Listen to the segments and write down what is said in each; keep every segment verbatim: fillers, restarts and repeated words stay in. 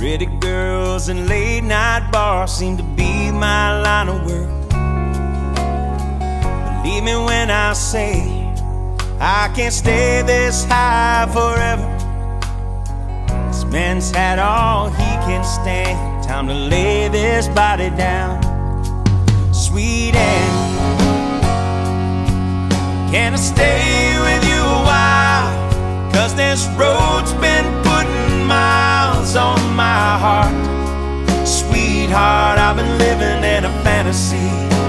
Pretty girls and late night bars seem to be my line of work. Believe me when I say I can't stay this high forever. This man's had all he can stand. Time to lay this body down. Sweet Annie, can I stay with you a while? 'Cause this road's been putting miles on my heart. Sweetheart, I've been living in a fantasy,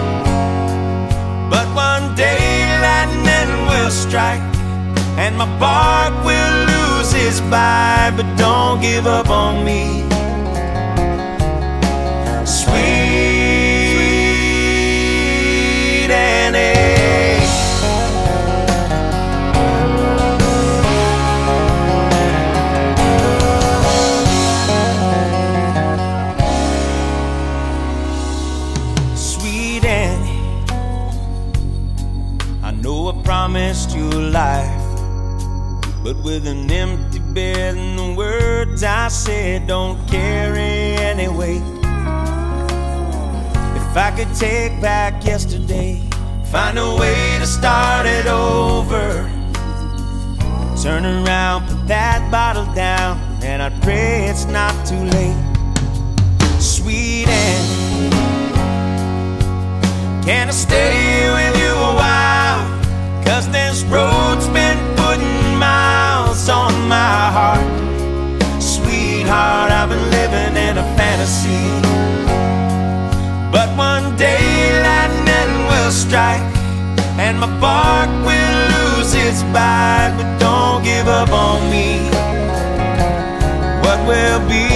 but one day lightning will strike and my bark will lose its bite. But don't give up on me, sweet Annie. Promised you life, but with an empty bed and the words I said don't carry any weight. If I could take back yesterday, find a way to start it over, turn around, put that bottle down, and I'd pray it's not too late. Sweet Annie, can I stay with you a while? 'Cause this road's been putting miles on my heart. Sweetheart, I've been living in a fantasy, but one day lightning will strike and my bark will lose its bite. But don't give up on me, what will be